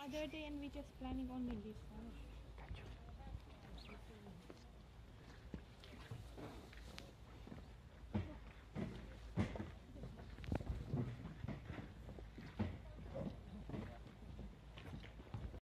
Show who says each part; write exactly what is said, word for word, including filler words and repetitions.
Speaker 1: other day and we just planning only this hour.